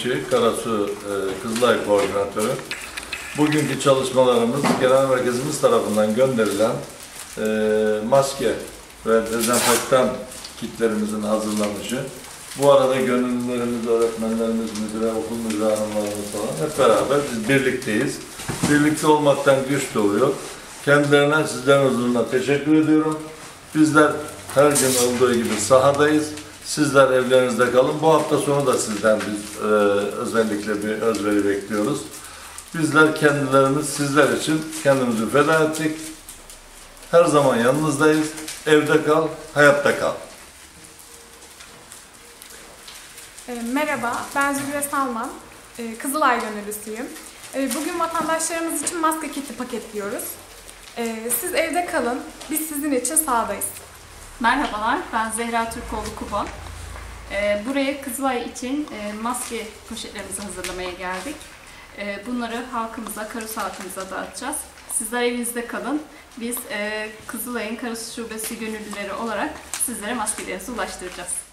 Bekçi, Karasu Kızılay Koordinatörü. Bugünkü çalışmalarımız genel merkezimiz tarafından gönderilen maske ve dezenfektan kitlerimizin hazırlanışı. Bu arada gönüllülerimiz, öğretmenlerimiz, müdüre, okul müdürü hanımlarımız falan hep beraber biz birlikteyiz. Birlikte olmaktan güç doğuyor. Kendilerine, sizlerin huzuruna teşekkür ediyorum. Bizler her gün olduğu gibi sahadayız. Sizler evlerinizde kalın. Bu hafta sonu da sizden biz özellikle bir özveri bekliyoruz. Bizler kendilerimiz sizler için kendimizi feda ettik. Her zaman yanınızdayız. Evde kal, hayatta kal. Merhaba, ben Zühre Salman, Kızılay gönüllüsüyüm. Bugün vatandaşlarımız için maske kiti paketliyoruz. Siz evde kalın, biz sizin için sahadayız. Merhabalar, ben Zehra Türkoğlu Kuba. Buraya Kızılay için maske poşetlerimizi hazırlamaya geldik. Bunları halkımıza, Karasu halkımıza dağıtacağız. Sizler evinizde kalın. Biz Kızılay'ın Karasu Şubesi gönüllüleri olarak sizlere maskelerinizi ulaştıracağız.